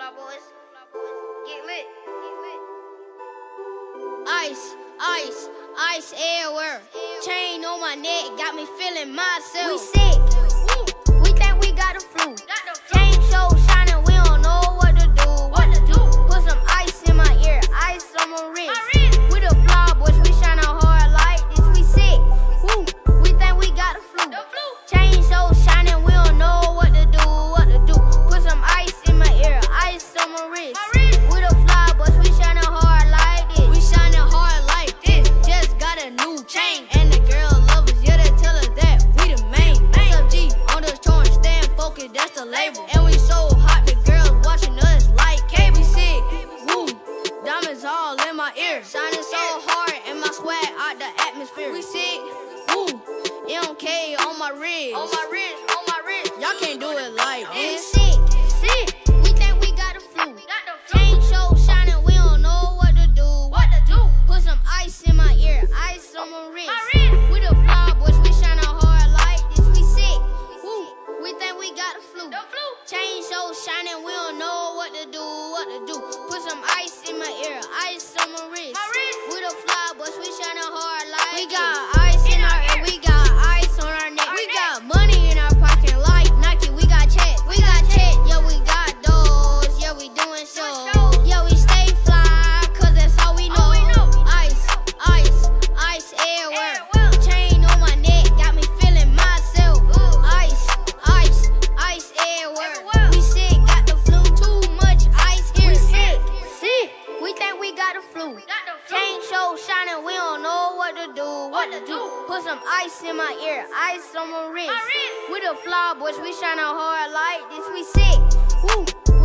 Boyz. Get lit. Ice, ice, ice everywhere. Chain on my neck got me feeling myself. We sick. We think we got the flu. Chain so shining, we don't know what to do. Put some ice in my ear, ice on my wrist. We the fly boys, we shining hard like this. We sick. We think we got the flu. Chain so shining, we don't know what to do. Put some ice in my ear, ice on my wrist. We the fly boys, we shining hard like this. We shining hard like this. Just got a new chain, and the girl love us, yeah, they tell us that we the main. SFG on the torn, stand focused, that's the label. And we so hot, the girls watching us like cable. We sick, woo, diamonds all in my ear, shining so hard, and my swag out the atmosphere. We sick, woo, MK on my wrist, y'all can't do it like this. Sick, we think we got the flu. Chain so shining, we don't know what to do. Put some ice in my ear, ice on my wrist. We the fly boys, we shining hard like this. We sick, woo, we think we got the flu. Chain so shining, we don't know what to do. Put some ice in my ear, ice on my wrist. We the fly boys, we shining hard like this. We got ice in our ear, we got ice on our neck. We got money in our pocket like Nike. We got checks, yeah, we got those. Yeah, we doing shows. Yeah, we stay fly, cause that's all we know. Ice, ice, ice everywhere. Chain on my neck got me feeling myself. Ice, ice, ice everywhere. We sick, got the flu, too much ice here. We sick, we think we got the flu. Chain so shining, we don't know what to do. Put some ice in my ear, ice on my wrist. We the fly boys, we shining hard like this. We sick, woo.